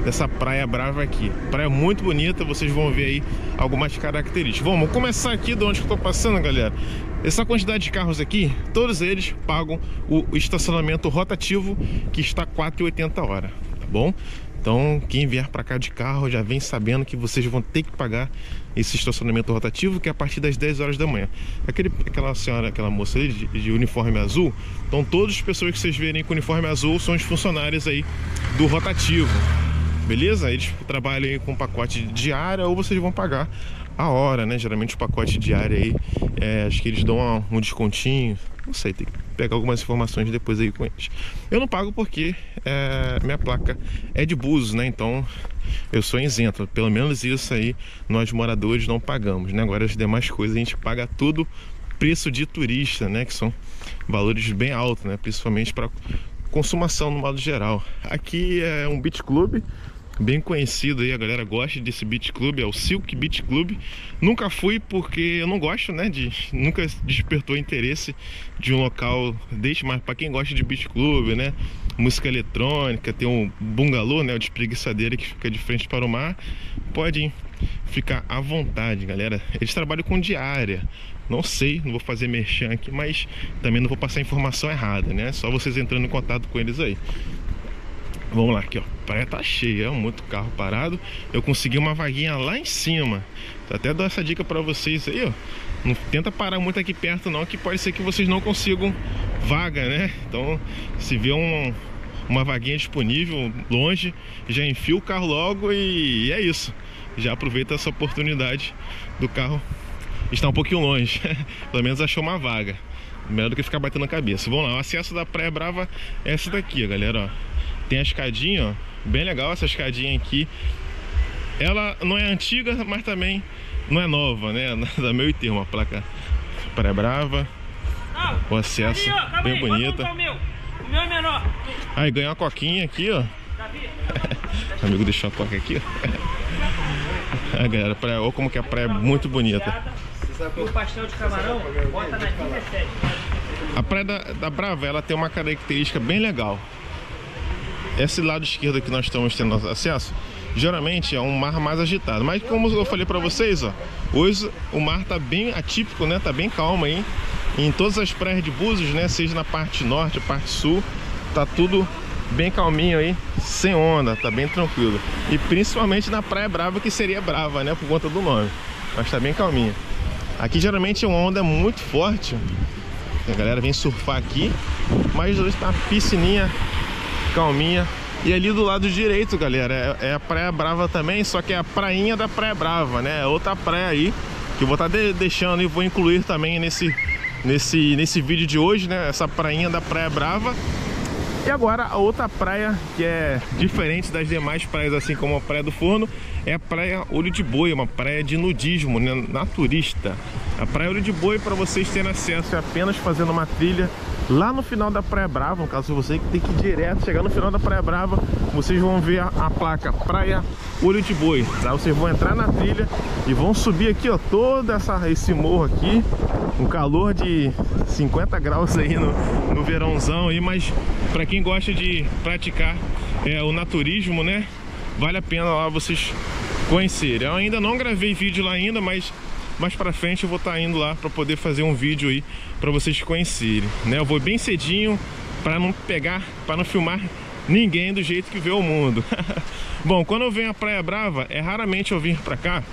brava aqui. Praia muito bonita, vocês vão ver aí algumas características. Vamos começar aqui de onde que eu tô passando, galera. Essa quantidade de carros aqui, todos eles pagam o estacionamento rotativo, que está R$ 4,80 a hora, tá bom? Então quem vier para cá de carro já vem sabendo que vocês vão ter que pagar esse estacionamento rotativo, que é a partir das 10 horas da manhã. Aquela senhora, aquela moça ali de uniforme azul, então todas as pessoas que vocês verem com uniforme azul são os funcionários aí do rotativo, beleza? Eles trabalham aí com pacote diário, ou vocês vão pagar a hora, né? Geralmente o pacote diário aí, acho que eles dão um descontinho, não sei, tem que pegar algumas informações depois aí com eles. Eu não pago porque minha placa é de Búzios, né? Então eu sou isento, pelo menos isso aí nós moradores não pagamos, né? Agora as demais coisas a gente paga tudo preço de turista, né? Que são valores bem altos, né? Principalmente para consumação no modo geral. Aqui é um beach club bem conhecido aí, a galera gosta desse beach club, é o Silk Beach Club. Nunca fui porque eu não gosto, né, nunca despertou interesse de um local desse, mas para quem gosta de beach club, né, música eletrônica, tem um bungalô, né, o de espreguiçadeira que fica de frente para o mar, podem ficar à vontade, galera. Eles trabalham com diária. Não sei, não vou fazer merchan aqui, mas também não vou passar informação errada, né? Só vocês entrando em contato com eles aí. Vamos lá, aqui ó, a praia tá cheia, muito carro parado. Eu consegui uma vaguinha lá em cima. Até dou essa dica pra vocês aí, ó. Não tenta parar muito aqui perto não, que pode ser que vocês não consigam vaga, né? Então, se vê uma vaguinha disponível longe, já enfia o carro logo e é isso. Já aproveita essa oportunidade do carro estar um pouquinho longe. Pelo menos achou uma vaga. Melhor do que ficar batendo a cabeça. Vamos lá, o acesso da Praia Brava é essa daqui, ó, galera, ó. Tem a escadinha, ó, bem legal essa escadinha aqui. Ela não é antiga, mas também não é nova, né? Da meio termo, a placa Praia Brava. O acesso bem bonita. O meu é menor. Aí ganhou uma coquinha aqui, ó. O amigo deixou a coca aqui, ó. Aí, galera, olha como que a praia é muito bonita. E o pastel de camarão, bota na 17. A Praia da Brava, ela tem uma característica bem legal. Esse lado esquerdo que nós estamos tendo acesso, geralmente é um mar mais agitado. Mas como eu falei pra vocês, ó, hoje o mar tá bem atípico, né? Tá bem calmo aí. Em todas as praias de Búzios, né? Seja na parte norte, parte sul, tá tudo bem calminho aí, sem onda, tá bem tranquilo. E principalmente na Praia Brava, que seria brava, né? Por conta do nome. Mas tá bem calminha. Aqui geralmente é uma onda muito forte. A galera vem surfar aqui, mas hoje tá uma piscininha calminha. E ali do lado direito, galera, é a Praia Brava também, só que é a prainha da Praia Brava, né? É outra praia aí, que eu vou estar deixando e vou incluir também nesse vídeo de hoje, né? Essa prainha da Praia Brava. E agora a outra praia que é diferente das demais praias, assim como a Praia do Forno, é a Praia Olho de Boi, uma praia de nudismo, né, naturista. A Praia Olho de Boi, para vocês terem acesso, é apenas fazendo uma trilha lá no final da Praia Brava. No caso, você que tem que ir direto, chegar no final da Praia Brava, vocês vão ver a placa Praia Olho de Boi. Tá? Vocês vão entrar na trilha e vão subir aqui, ó, todo esse morro aqui, um calor de 50 graus aí no verãozão aí, mas para quem gosta de praticar o naturismo, né, vale a pena lá vocês conhecerem. Eu ainda não gravei vídeo lá ainda, mas mais pra frente eu vou estar indo lá pra poder fazer um vídeo aí pra vocês conhecerem, né? Eu vou bem cedinho pra não filmar ninguém do jeito que vê o mundo. Bom, quando eu venho à Praia Brava, raramente eu vim pra cá.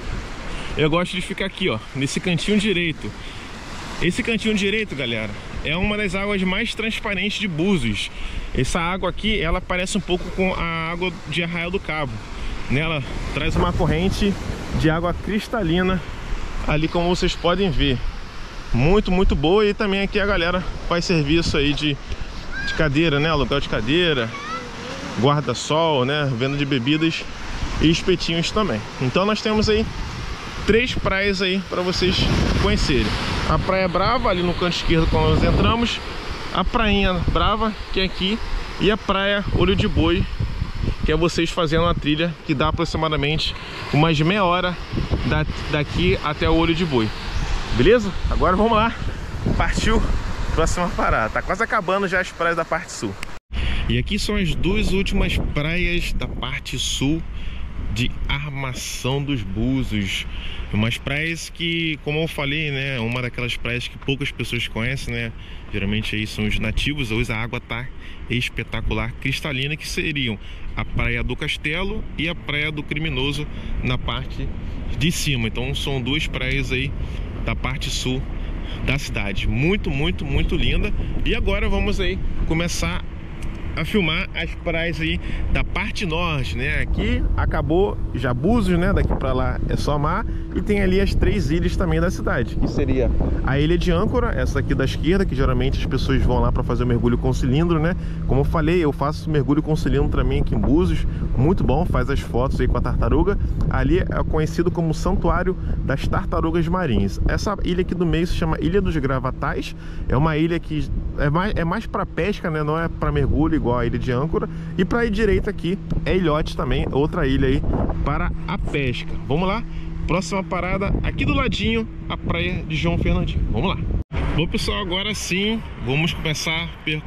Eu gosto de ficar aqui, ó, nesse cantinho direito. Esse cantinho direito, galera, é uma das águas mais transparentes de Búzios. Essa água aqui, ela parece um pouco com a água de Arraial do Cabo. Nela traz uma corrente de água cristalina ali, como vocês podem ver. Muito, muito boa. E também aqui a galera faz serviço aí de cadeira, né? Aluguel de cadeira, guarda-sol, né? Venda de bebidas e espetinhos também. Então nós temos aí 3 praias aí para vocês conhecerem. A Praia Brava, ali no canto esquerdo quando nós entramos. A Prainha Brava, que é aqui. E a Praia Olho de Boi, que é vocês fazendo uma trilha que dá aproximadamente umas meia hora daqui até o Olho de Boi. Beleza? Agora vamos lá. Partiu, próxima parada. Tá quase acabando já as praias da parte sul. E aqui são as 2 últimas praias da parte sul de Armação dos Búzios. Umas praias que, como eu falei, né, uma daquelas praias que poucas pessoas conhecem, né? Geralmente aí são os nativos. Hoje a água tá espetacular, cristalina, que seriam a Praia do Castelo e a Praia do Criminoso na parte de cima. Então são 2 praias aí da parte sul da cidade. Muito, muito, muito linda. E agora vamos aí começar a filmar as praias aí da parte norte, né? Aqui acabou já Búzios, né? Daqui pra lá é só mar. E tem ali as 3 ilhas também da cidade, que seria a Ilha de Âncora, essa aqui da esquerda, que geralmente as pessoas vão lá para fazer o mergulho com cilindro, né? Como eu falei, eu faço mergulho com cilindro também aqui em Búzios, muito bom, faz as fotos aí com a tartaruga. Ali é conhecido como Santuário das Tartarugas Marinhas. Essa ilha aqui do meio se chama Ilha dos Gravatais. É uma ilha que é mais para pesca, né? Não é para mergulho igual a Ilha de Âncora. E para ir direito aqui é Ilhote também, outra ilha aí para a pesca. Vamos lá? Próxima parada, aqui do ladinho, a praia de João Fernandinho. Vamos lá. Bom, pessoal, agora sim, vamos começar a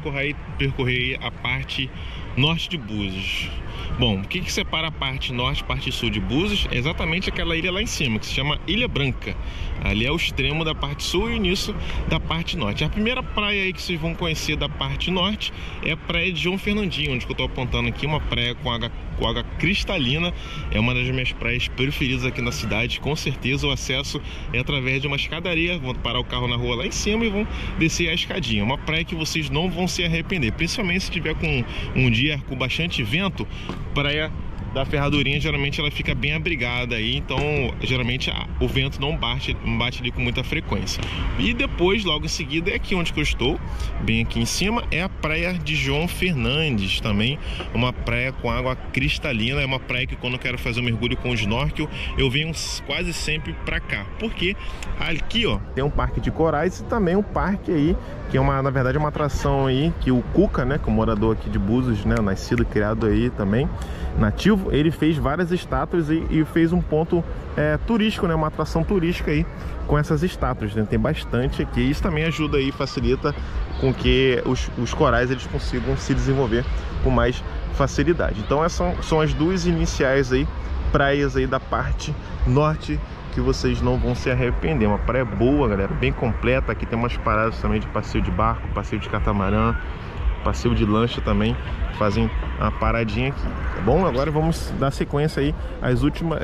percorrer a parte norte de Búzios. Bom, o que separa a parte norte e a parte sul de Búzios? É exatamente aquela ilha lá em cima, que se chama Ilha Branca. Ali é o extremo da parte sul e o início da parte norte. A primeira praia aí que vocês vão conhecer da parte norte é a praia de João Fernandinho, onde eu estou apontando aqui, uma praia com água cristalina. É uma das minhas praias preferidas aqui na cidade. Com certeza o acesso é através de uma escadaria. Vão parar o carro na rua lá em cima e vão descer a escadinha. Uma praia que vocês não vão se arrepender, principalmente se tiver com um dia com bastante vento. Praia da Ferradurinha geralmente ela fica bem abrigada aí, então geralmente o vento não bate ali com muita frequência. E depois, logo em seguida, é aqui onde eu estou, bem aqui em cima, é a praia de João Fernandes, também uma praia com água cristalina. É uma praia que quando eu quero fazer um mergulho com snorkel, eu venho quase sempre pra cá, porque aqui, ó, tem um parque de corais e também um parque aí, que é na verdade uma atração aí, que o Cuca, né, que é um morador aqui de Búzios, né, nascido e criado aí também, nativo, ele fez várias estátuas e fez um ponto turístico, né, uma atração turística aí com essas estátuas, né? Tem bastante aqui. Isso também ajuda aí, facilita com que os corais eles consigam se desenvolver com mais facilidade. Então essas são as 2 iniciais aí, praias aí da parte norte, que vocês não vão se arrepender. Uma praia boa, galera, bem completa. Aqui tem umas paradas também de passeio de barco, passeio de catamarã, passeio de lancha também, fazem uma paradinha aqui, tá bom? Agora vamos dar sequência aí às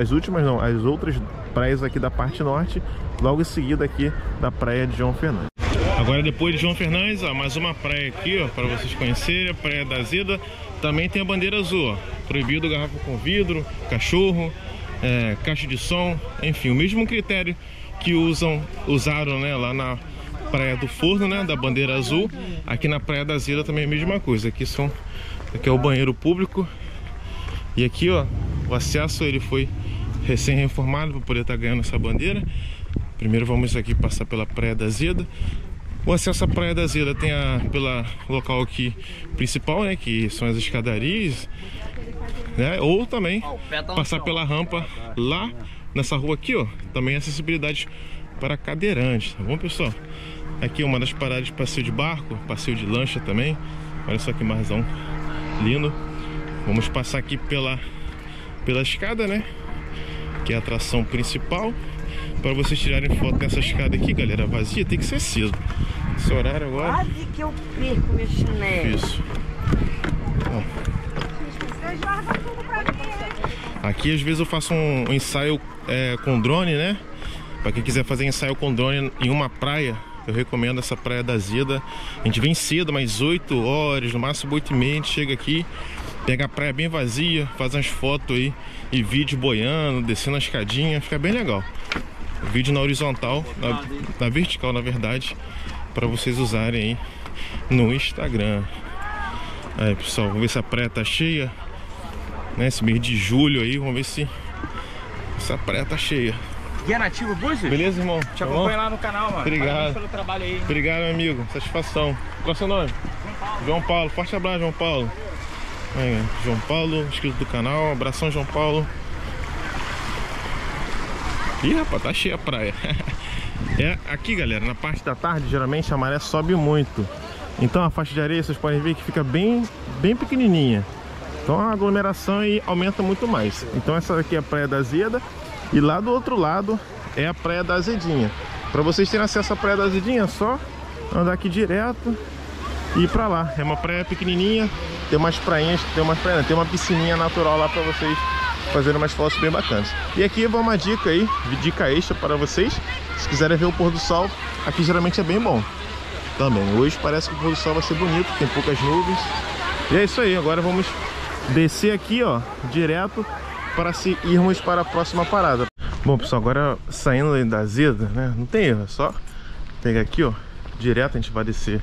outras praias aqui da parte norte, logo em seguida aqui da praia de João Fernandes. Agora, depois de João Fernandes, ó, mais uma praia aqui, ó, para vocês conhecerem, a Praia da Zeda. Também tem a bandeira azul, ó, proibido garrafa com vidro, cachorro, caixa de som, enfim, o mesmo critério que usaram, né, lá na Praia do Forno, né, da bandeira azul. Aqui na Praia da Zeda também é a mesma coisa. Aqui é o banheiro público. E aqui, ó, o acesso ele foi recém-reformado para poder estar ganhando essa bandeira. Primeiro vamos aqui passar pela Praia da Zeda. O acesso à Praia da Zeda tem pela local aqui principal, né, que são as escadarias, né, ou também passar pela rampa lá nessa rua aqui, ó, também acessibilidade para cadeirantes, tá bom, pessoal? Aqui é uma das paradas de passeio de barco, passeio de lancha também. Olha só que marzão lindo. Vamos passar aqui pela escada, né, que é a atração principal. para vocês tirarem foto nessa escada aqui, galera, vazia, tem que ser cedo. Esse horário agora... Quase que eu perco meu chinelo. Isso. Aqui às vezes eu faço um ensaio com drone, né? Para quem quiser fazer ensaio com drone em uma praia, eu recomendo essa Praia da Azeda. A gente vem cedo, mais 8 horas, no máximo 8h30, a gente chega aqui, pega a praia bem vazia, faz umas fotos aí e vídeo boiando, descendo a escadinha, fica bem legal. Vídeo na horizontal, na vertical na verdade, para vocês usarem aí no Instagram. Aí pessoal, vamos ver se a praia tá cheia, né? Esse mês de julho aí, vamos ver se essa praia tá cheia. Guia Nativo Búzios? Beleza, irmão? Te acompanho lá no canal, mano. Obrigado. Parabéns pelo trabalho aí. Obrigado, meu amigo. Satisfação. Qual é o seu nome? João Paulo. Forte abraço, João Paulo. Aí, João Paulo, inscrito do canal. Abração, João Paulo. Ih, rapaz, tá cheia a praia. Aqui, galera, na parte da tarde, geralmente a maré sobe muito. Então a faixa de areia, vocês podem ver que fica bem pequenininha. Então a aglomeração aí aumenta muito mais. Então essa aqui é a Praia da Azeda. E lá do outro lado é a Praia da Azedinha. Para vocês terem acesso à Praia da Azedinha, é só andar aqui direto e ir pra lá. É uma praia pequenininha, tem umas prainhas, tem uma piscininha natural lá para vocês fazerem umas fotos bem bacanas. E aqui vai uma dica aí, dica extra para vocês. Se quiserem ver o pôr do sol, aqui geralmente é bem bom também. Hoje parece que o pôr do sol vai ser bonito, tem poucas nuvens. E é isso aí, agora vamos descer aqui, ó, direto para irmos para a próxima parada. Bom, pessoal, agora saindo da Azeda, né? Não tem erro, é só pegar aqui, ó, direto. A gente vai descer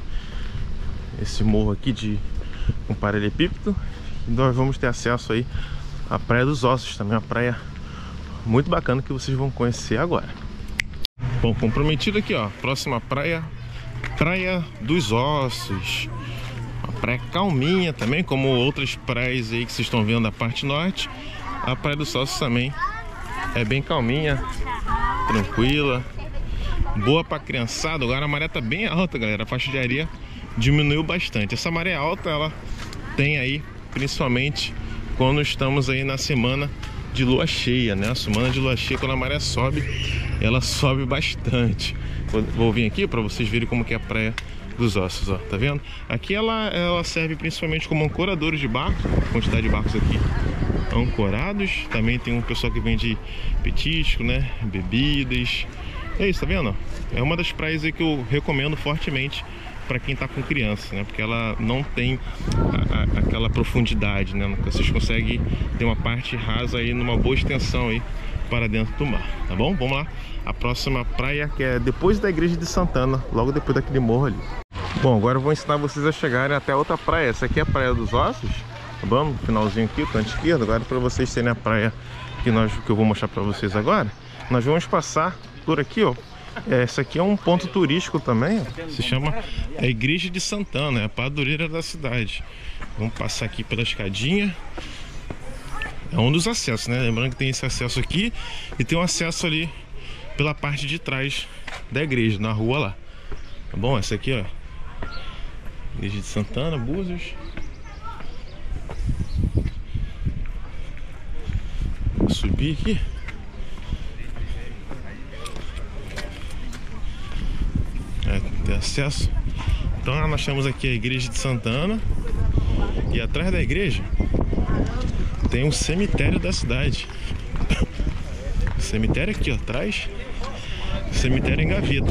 esse morro aqui de um paralelepípedo e nós vamos ter acesso aí à Praia dos Ossos, também uma praia muito bacana que vocês vão conhecer agora. Bom, comprometido aqui, ó, próxima praia, Praia dos Ossos. Uma praia calminha também, como outras praias aí que vocês estão vendo da parte norte. A Praia dos Ossos também é bem calminha, tranquila, boa pra criançada. Agora a maré tá bem alta, galera. A faixa de areia diminuiu bastante. Essa maré alta, ela tem aí, principalmente quando estamos aí na semana de lua cheia, né? A semana de lua cheia, quando a maré sobe, ela sobe bastante. Vou vir aqui para vocês verem como que é a Praia dos Ossos, ó, tá vendo? Aqui ela serve principalmente como ancoradores de barcos. Quantidade de barcos aqui ancorados. Também tem um pessoal que vende petisco, né? Bebidas. É isso, tá vendo? É uma das praias aí que eu recomendo fortemente para quem tá com criança, né? Porque ela não tem aquela profundidade, né? Vocês conseguem ter uma parte rasa aí numa boa extensão aí para dentro do mar, tá bom? Vamos lá. A próxima praia, que é depois da Igreja de Santana, logo depois daquele morro ali. Bom, agora eu vou ensinar vocês a chegarem até outra praia. Essa aqui é a Praia dos Ossos, tá bom? Finalzinho aqui, canto esquerdo. Agora, para vocês terem a praia que eu vou mostrar para vocês agora, nós vamos passar por aqui, ó. Essa aqui é um ponto turístico também, ó. Se chama a Igreja de Santana, é a padroeira da cidade. Vamos passar aqui pela escadinha. É um dos acessos, né? Lembrando que tem esse acesso aqui e tem um acesso ali pela parte de trás da igreja, na rua lá. Tá bom? Essa aqui, ó, Igreja de Santana, Búzios. Vou subir aqui. Tem acesso. Então nós temos aqui a Igreja de Santana. E atrás da igreja tem um cemitério da cidade. O cemitério aqui, ó, atrás. Cemitério em gaveta.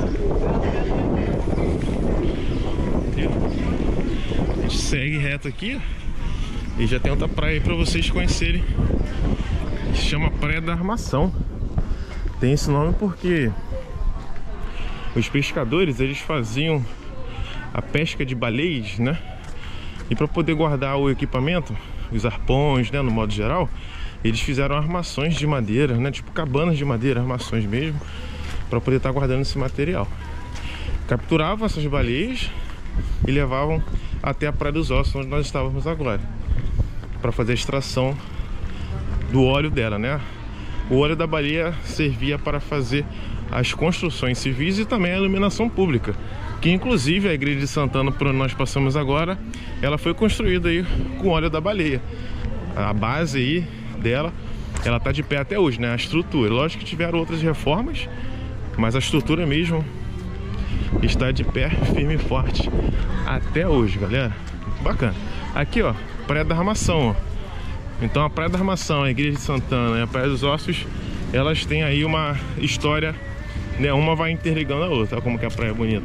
A gente segue reto aqui, ó, e já tem outra praia aí pra vocês conhecerem, que se chama Praia da Armação. Tem esse nome porque os pescadores, eles faziam a pesca de baleias, né? E para poder guardar o equipamento, os arpões, né, no modo geral, eles fizeram armações de madeira, né, tipo cabanas de madeira, armações mesmo, para poder estar guardando esse material. Capturavam essas baleias e levavam até a Praia dos Ossos, onde nós estávamos agora, para fazer a extração do óleo dela, né? O óleo da baleia servia para fazer as construções civis e também a iluminação pública, que inclusive a Igreja de Santana, por onde nós passamos agora, ela foi construída aí com óleo da baleia. A base aí dela ela tá de pé até hoje, né? A estrutura, lógico que tiveram outras reformas, mas a estrutura mesmo está de pé, firme e forte até hoje, galera. Muito bacana. Aqui, ó, Praia da Armação, ó. Então a Praia da Armação, a Igreja de Santana e a Praia dos Ossos, elas têm aí uma história, né? Uma vai interligando a outra. Olha como que a praia é bonita.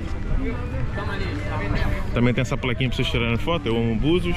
Também tem essa plaquinha pra vocês tirarem foto. Eu amo Búzios.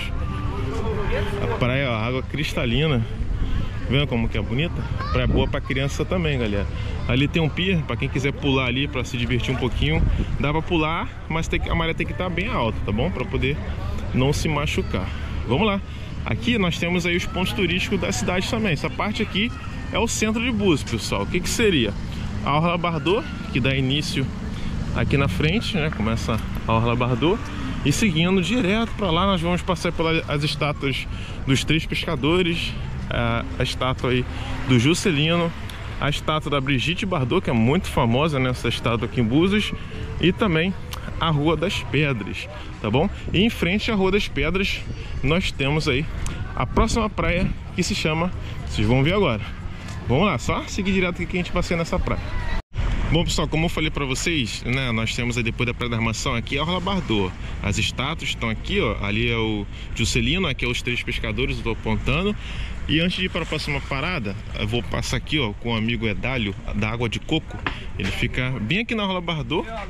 A praia, ó, água cristalina. Vendo como que é bonita? Praia boa pra criança também, galera. Ali tem um pier, pra quem quiser pular ali pra se divertir um pouquinho. Dá pra pular, mas a maré tem que estar bem alta, tá bom? Pra poder não se machucar. Vamos lá. Aqui nós temos aí os pontos turísticos da cidade também. Essa parte aqui é o centro de Búzios, pessoal. O que que seria? A Orla Bardot, que dá início aqui na frente, né? Começa a Orla Bardot. E seguindo direto para lá, nós vamos passar pelas estátuas dos Três Pescadores, a estátua aí do Juscelino, a estátua da Brigitte Bardot, que é muito famosa, né? Essa estátua aqui em Búzios. E também a Rua das Pedras, tá bom? E em frente à Rua das Pedras, nós temos aí a próxima praia, que se chama, vocês vão ver agora. Vamos lá, só seguir direto aqui que a gente passeia nessa praia. Bom, pessoal, como eu falei pra vocês, né, nós temos aí depois da Praia da Armação aqui a Orla Bardot. As estátuas estão aqui, ó. Ali é o Juscelino, aqui é os Três Pescadores, eu tô apontando. E antes de ir para a próxima parada, eu vou passar aqui, ó, com o amigo Edálio, da Água de Coco. Ele fica bem aqui na Orla Bardot. Tá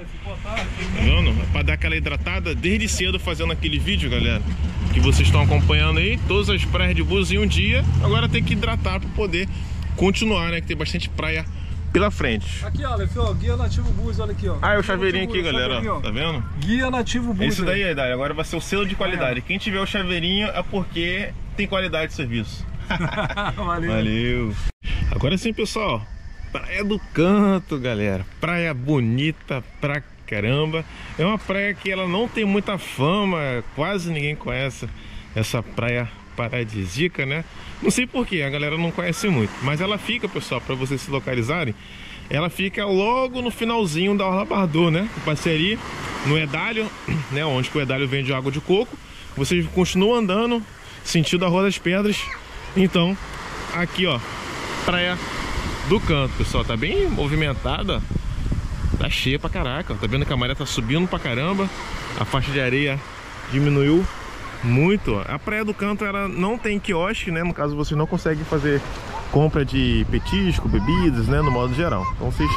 vendo? Para dar aquela hidratada desde cedo, fazendo aquele vídeo, galera, que vocês estão acompanhando aí. Todas as praias de Búzios em um dia. Agora tem que hidratar para poder continuar, né? Que tem bastante praia pela frente. Aqui, olha, Guia Nativo Búzios, olha aqui, ó. Ah, é o chaveirinho aqui, galera, ó. Tá vendo? Guia Nativo Búzios. Isso daí, Edálio, agora vai ser o selo de qualidade. Quem tiver o chaveirinho é porque tem qualidade de serviço. Valeu. Valeu. Agora sim, pessoal, Praia do Canto, galera. Praia bonita pra caramba. É uma praia que ela não tem muita fama, quase ninguém conhece essa praia paradisíaca, né? Não sei porquê, a galera não conhece muito. Mas ela fica, pessoal, para vocês se localizarem, ela fica logo no finalzinho da Orla Bardot, né? Eu passei ali no Edálio, né? Onde que o Edálio vende água de coco. Vocês continuam andando sentido a Rua das Pedras. Então, aqui, ó, Praia do Canto, pessoal. Tá bem movimentada. Tá cheia pra caraca, ó. Tá vendo que a maré tá subindo pra caramba. A faixa de areia diminuiu muito, ó. A Praia do Canto, ela não tem quiosque, né? No caso, você não consegue fazer compra de petisco, bebidas, né? No modo geral. Então vocês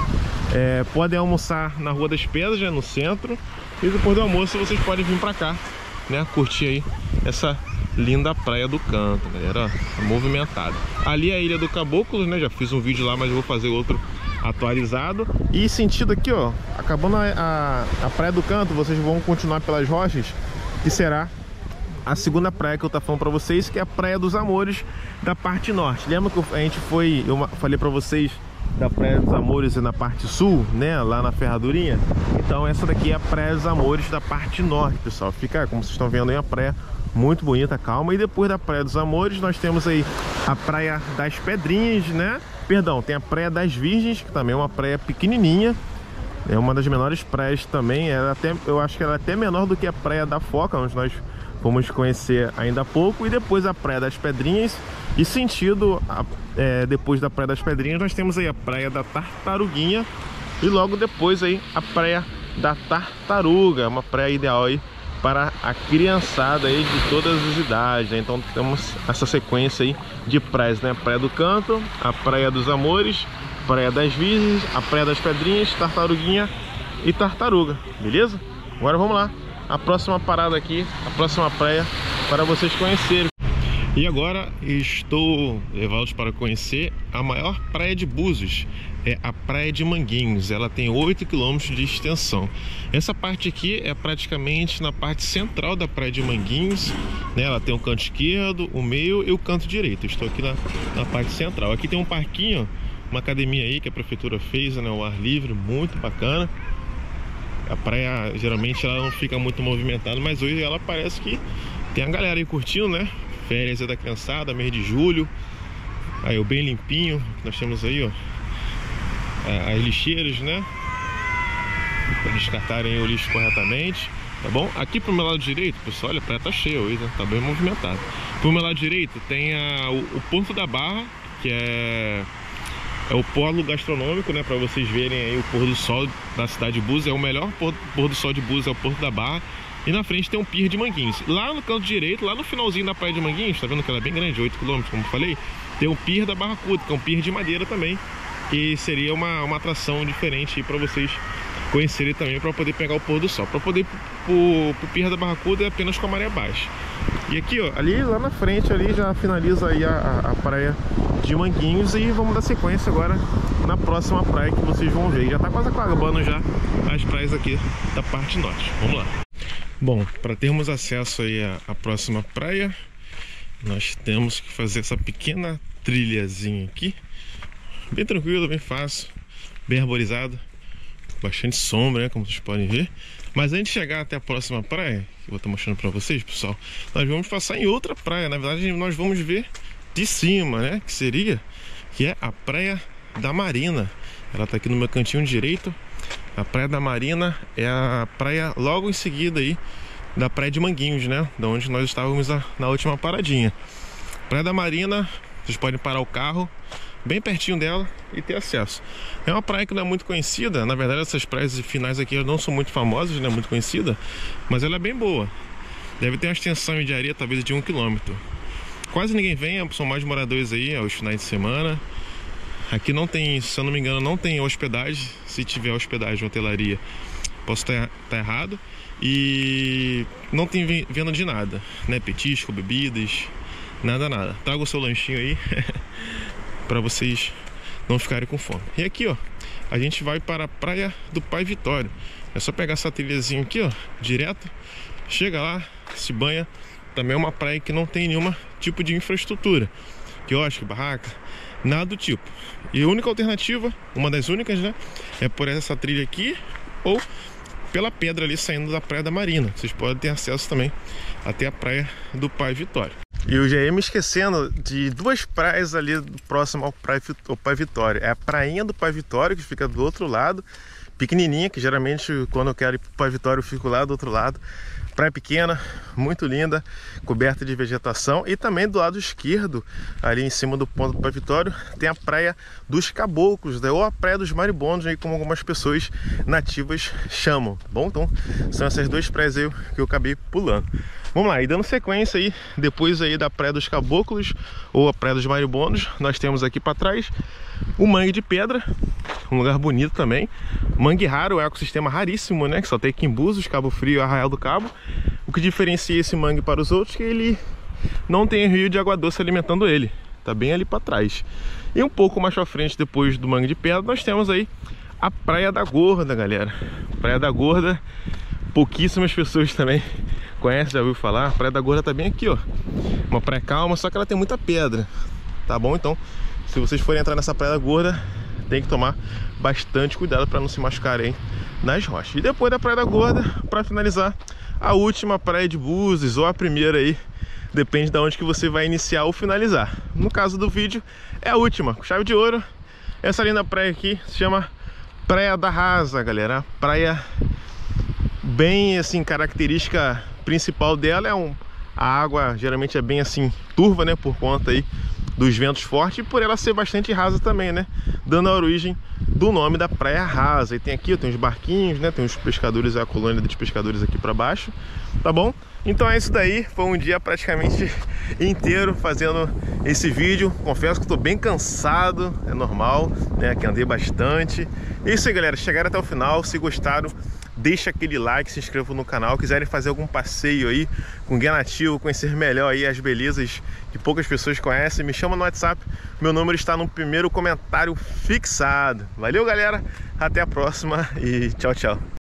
podem almoçar na Rua das Pedras, né? No centro. E depois do almoço vocês podem vir pra cá, né? Curtir aí essa linda Praia do Canto, galera, ó, movimentada. Ali é a Ilha do Caboclo, né? Já fiz um vídeo lá, mas eu vou fazer outro atualizado. E sentido aqui, ó, acabando a Praia do Canto, vocês vão continuar pelas rochas, que será a segunda praia que eu tô falando pra vocês, que é a Praia dos Amores, da parte norte. Lembra que a gente foi, eu falei pra vocês da Praia dos Amores na parte sul, né, lá na Ferradurinha? Então essa daqui é a Praia dos Amores da parte norte, pessoal. Fica, como vocês estão vendo aí, a praia muito bonita, calma. E depois da Praia dos Amores nós temos aí a Praia das Pedrinhas, né? Perdão, tem a Praia das Virgens, que também é uma praia pequenininha. É uma das menores praias também. Eu acho que ela é até menor do que a Praia da Foca, onde nós fomos conhecer ainda há pouco. E depois a Praia das Pedrinhas. E sentido, depois da Praia das Pedrinhas, nós temos aí a Praia da Tartaruguinha. E logo depois aí a Praia da Tartaruga. Uma praia ideal aí para a criançada aí de todas as idades, né? Então temos essa sequência aí de praias, né? Praia do Canto, a Praia dos Amores, Praia das Virgens, a Praia das Pedrinhas, Tartaruguinha e Tartaruga, beleza? Agora vamos lá, a próxima parada aqui, a próxima praia para vocês conhecerem. E agora estou levando-os para conhecer a maior praia de Búzios, é a Praia de Manguinhos. Ela tem 8 km de extensão. Essa parte aqui é praticamente na parte central da Praia de Manguinhos, né? Ela tem o canto esquerdo, o meio e o canto direito. Eu estou aqui na parte central. Aqui tem um parquinho, uma academia aí que a prefeitura fez, né? O ar livre, muito bacana. A praia geralmente ela não fica muito movimentada, mas hoje ela parece que tem a galera aí curtindo, né? Férias da criançada, mês de julho. Aí o bem limpinho, nós temos aí, ó, as lixeiras, né? Para descartarem o lixo corretamente, tá bom? Aqui pro meu lado direito, pessoal, olha, a praia tá cheia hoje, né? Tá bem movimentado. Pro meu lado direito tem o Porto da Barra, que é o polo gastronômico, né, para vocês verem aí o pôr do sol da cidade de Búzios. É o melhor pôr do sol de Búzios, é o Porto da Barra. E na frente tem um pier de Manguinhos. Lá no canto direito, lá no finalzinho da praia de Manguinhos, tá vendo que ela é bem grande, 8 km, como eu falei, tem um pier da Barracuda, que é um pier de madeira também, que seria uma atração diferente para vocês conhecerem também, para poder pegar o pôr do sol. Para poder ir pro pier da Barracuda é apenas com a maré baixa. E aqui, ó, ali lá na frente ali já finaliza aí a praia de Manguinhos, e vamos dar sequência agora na próxima praia que vocês vão ver. Já tá quase acabando já as praias aqui da parte norte. Vamos lá. Bom, para termos acesso aí à próxima praia, nós temos que fazer essa pequena trilhazinha aqui, bem tranquilo, bem fácil, bem arborizado, bastante sombra, né, como vocês podem ver. Mas antes de chegar até a próxima praia, que eu vou estar mostrando para vocês, pessoal, nós vamos passar em outra praia. Na verdade, nós vamos ver de cima, né, que é a Praia da Marina. Ela tá aqui no meu cantinho direito. A Praia da Marina é a praia logo em seguida aí da Praia de Manguinhos, né, da onde nós estávamos na última paradinha. Praia da Marina, vocês podem parar o carro bem pertinho dela e ter acesso. É uma praia que não é muito conhecida. Na verdade, essas praias finais aqui não são muito famosas, não é muito conhecida, mas ela é bem boa. Deve ter uma extensão de areia talvez de 1 km. Quase ninguém vem, são mais moradores aí aos finais de semana. Aqui não tem, se eu não me engano, não tem hospedagem. Se tiver hospedagem, hotelaria, posso estar errado. E não tem venda de nada, né? Petisco, bebidas, nada. Traga o seu lanchinho aí para vocês não ficarem com fome. E aqui, ó, a gente vai para a Praia do Pai Vitório. É só pegar essa trilhazinha aqui, ó, direto, chega lá, se banha. Também é uma praia que não tem nenhum tipo de infraestrutura, quiosque, barraca, nada do tipo. E a única alternativa, uma das únicas, né, é por essa trilha aqui ou pela pedra ali saindo da Praia da Marina. Vocês podem ter acesso também até a Praia do Pai Vitório. E eu já ia me esquecendo de duas praias ali próximo ao Pai Vitório. É a Prainha do Pai Vitório, que fica do outro lado, pequenininha, que geralmente quando eu quero ir pro Pai Vitório eu fico lá do outro lado. Praia pequena, muito linda, coberta de vegetação. E também do lado esquerdo, ali em cima do ponto do Pai Vitório, tem a Praia dos Caboclos, né? Ou a Praia dos Maribondos, aí, como algumas pessoas nativas chamam. Bom, então são essas duas praias aí que eu acabei pulando. Vamos lá, e dando sequência aí, depois aí da Praia dos Caboclos ou a Praia dos Maribondos, nós temos aqui para trás o Mangue de Pedra, um lugar bonito também. Mangue raro, é um ecossistema raríssimo, né, que só tem aqui em Búzios, Cabo Frio e Arraial do Cabo. O que diferencia esse mangue para os outros é que ele não tem rio de água doce alimentando ele, tá bem ali para trás. E um pouco mais para frente, depois do Mangue de Pedra, nós temos aí a Praia da Gorda, galera. Praia da Gorda, pouquíssimas pessoas também conhecem, já ouviu falar. A Praia da Gorda tá bem aqui, ó. Uma praia calma, só que ela tem muita pedra, tá bom? Então, se vocês forem entrar nessa Praia da Gorda, tem que tomar bastante cuidado para não se machucarem nas rochas. E depois da Praia da Gorda, para finalizar, a última praia de Búzios, ou a primeira aí, depende de onde que você vai iniciar ou finalizar. No caso do vídeo, é a última, com chave de ouro. Essa linda praia aqui se chama Praia da Rasa, galera. Praia bem assim, característica principal dela é a água geralmente é bem assim turva, né, por conta aí dos ventos fortes, e por ela ser bastante rasa também, né, dando a origem do nome da Praia Rasa. E tem aqui, tem uns barquinhos, né, tem uns pescadores, a colônia dos pescadores aqui para baixo, tá bom? Então é isso daí, foi um dia praticamente inteiro fazendo esse vídeo. Confesso que estou bem cansado, é normal, né, que andei bastante. É isso aí, galera, chegaram até o final. Se gostaram, deixa aquele like, se inscreva no canal. Quiserem fazer algum passeio aí com guia nativo, conhecer melhor aí as belezas que poucas pessoas conhecem, me chama no WhatsApp. Meu número está no primeiro comentário fixado. Valeu, galera, até a próxima e tchau, tchau.